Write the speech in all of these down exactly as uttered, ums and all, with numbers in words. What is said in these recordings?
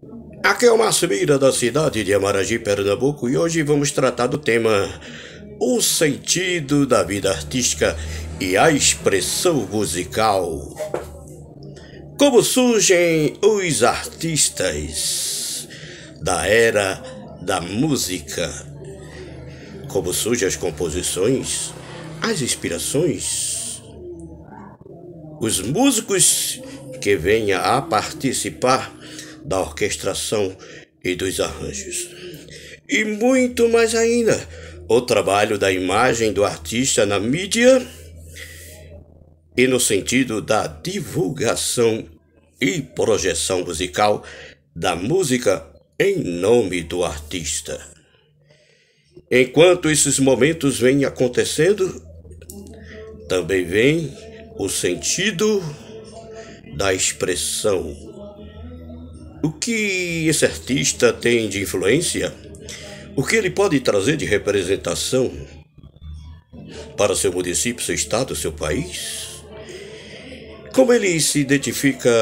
Aqui é o Márcio Meira, da cidade de Amaragi, Pernambuco, e hoje vamos tratar do tema o sentido da vida artística e a expressão musical. Como surgem os artistas da era da música? Como surgem as composições, as inspirações? Os músicos que venham a participar da orquestração e dos arranjos. E muito mais ainda, o trabalho da imagem do artista na mídia e no sentido da divulgação e projeção musical da música em nome do artista. Enquanto esses momentos vêm acontecendo, também vem o sentido da expressão. O que esse artista tem de influência? O que ele pode trazer de representação para seu município, seu estado, seu país? Como ele se identifica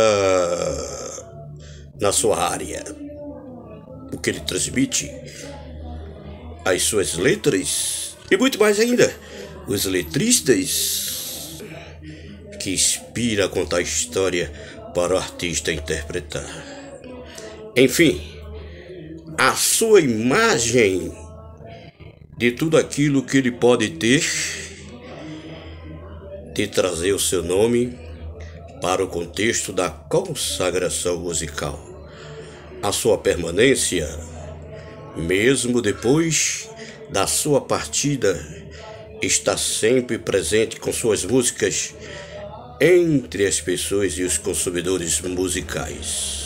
na sua área? O que ele transmite? As suas letras? E muito mais ainda, os letristas que inspiram a contar a história para o artista interpretar. Enfim, a sua imagem de tudo aquilo que ele pode ter, de trazer o seu nome para o contexto da consagração musical. A sua permanência, mesmo depois da sua partida, está sempre presente com suas músicas entre as pessoas e os consumidores musicais.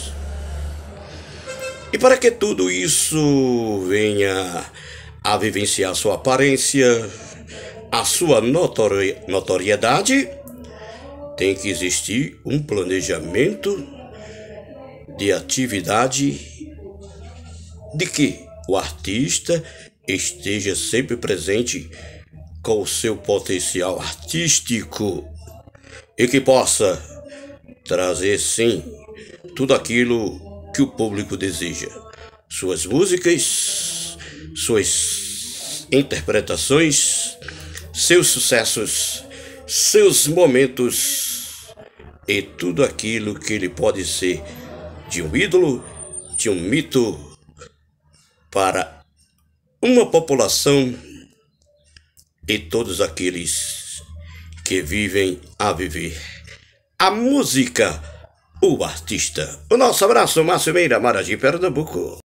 E para que tudo isso venha a vivenciar sua aparência, a sua notori- notoriedade, tem que existir um planejamento de atividade de que o artista esteja sempre presente com o seu potencial artístico e que possa trazer, sim, tudo aquilo que o público deseja. Suas músicas, suas interpretações, seus sucessos, seus momentos e tudo aquilo que ele pode ser de um ídolo, de um mito para uma população e todos aqueles que vivem a viver a música, o artista. O nosso abraço, Márcio Meira, Amaragi, Pernambuco.